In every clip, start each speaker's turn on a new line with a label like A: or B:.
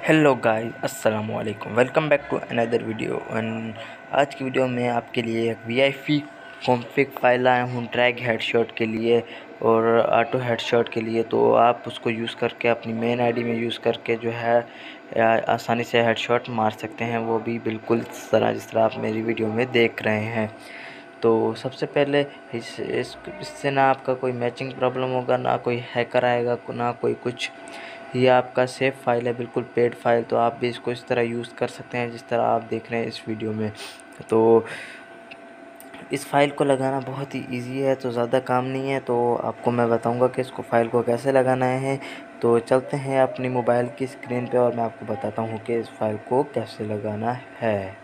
A: Hello guys, अस्सलाम वालेकुम। Welcome back to another video. And आज की वीडियो में आपके लिए एक वीआईपी कॉन्फ़िग फाइल लाया हूँ ड्रैग हेडशॉट के लिए और ऑटो हेडशॉट के लिए। तो आप उसको यूज़ करके अपनी मेन आईडी में यूज़ करके जो है आसानी से हेडशॉट मार सकते हैं, वो भी बिल्कुल इस तरह जिस तरह आप मेरी वीडियो में देख रहे हैं। तो सबसे पहले इससे ना आपका कोई मैचिंग प्रॉब्लम होगा, ना कोई हैकर आएगा, ना कोई कुछ। ये आपका सेफ फाइल है, बिल्कुल पेड फाइल। तो आप भी इसको इस तरह यूज़ कर सकते हैं जिस तरह आप देख रहे हैं इस वीडियो में। तो इस फाइल को लगाना बहुत ही इजी है, तो ज़्यादा काम नहीं है। तो आपको मैं बताऊंगा कि इसको फाइल को कैसे लगाना है। तो चलते हैं अपनी मोबाइल की स्क्रीन पे और मैं आपको बताता हूँ कि इस फाइल को कैसे लगाना है।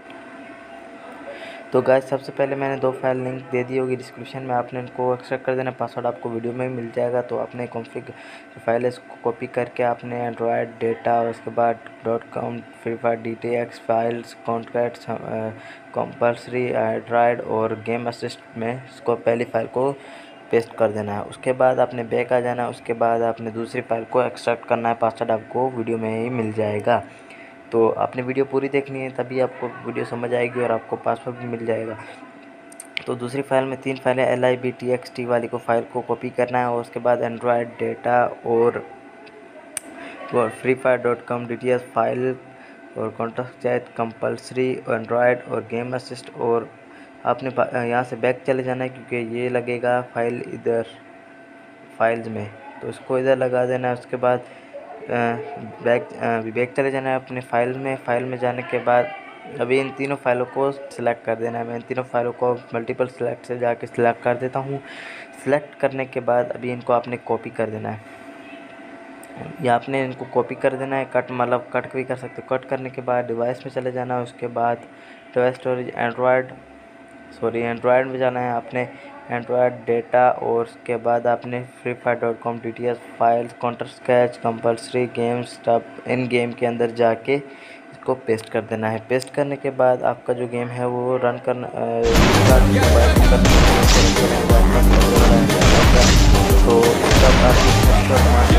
A: तो गाइस, सबसे पहले मैंने दो फाइल लिंक दे दी होगी डिस्क्रिप्शन में, आपने इनको एक्सट्रैक्ट कर देना। पासवर्ड आपको वीडियो में ही मिल जाएगा। तो आपने कॉन्फ़िग जो फाइल है इसको कॉपी करके आपने एंड्रॉयड डेटा और उसके बाद .com free fire DTX files contacts compulsory android और गेम असिस्ट में इसको पहली फ़ाइल को पेस्ट कर देना है। उसके बाद आपने बैक आ जाना है। उसके बाद आपने दूसरी फाइल को एक्सट्रैक्ट करना है। पासवर्ड आपको वीडियो में ही मिल जाएगा। तो आपने वीडियो पूरी देखनी है, तभी आपको वीडियो समझ आएगी और आपको पासवर्ड भी मिल जाएगा। तो दूसरी फाइल में 3 फाइलें libtxt वाली को फाइल को कॉपी करना है और उसके बाद एंड्रॉयड डेटा और free fire .com DTS file और कॉन्टैक्ट चैट कंपल्सरी एंड्रॉयड और गेम असिस्ट। और आपने यहाँ से बैक चले जाना है क्योंकि ये लगेगा फाइल इधर फाइल्स में, तो इसको इधर लगा देना है। उसके बाद बैक चले जाना है अपने फाइल में जाने के बाद अभी इन तीनों फाइलों को सिलेक्ट कर देना है। मैं इन तीनों फाइलों को मल्टीपल सिलेक्ट से जाके सिलेक्ट कर देता हूँ। सिलेक्ट करने के बाद अभी इनको आपने कॉपी कर देना है, या आपने इनको कॉपी कर देना है। कट भी कर सकते हो। कट करने के बाद डिवाइस में चले जाना है। उसके बाद डिवाइस स्टोरेज एंड्रॉयड में जाना है आपने, एंड्रॉयड डेटा और उसके बाद आपने free fire .com DTS files counter sketch compulsory game stuff in game के अंदर जाके इसको पेस्ट कर देना है। पेस्ट करने के बाद आपका जो गेम है वो रन करना तो तब आप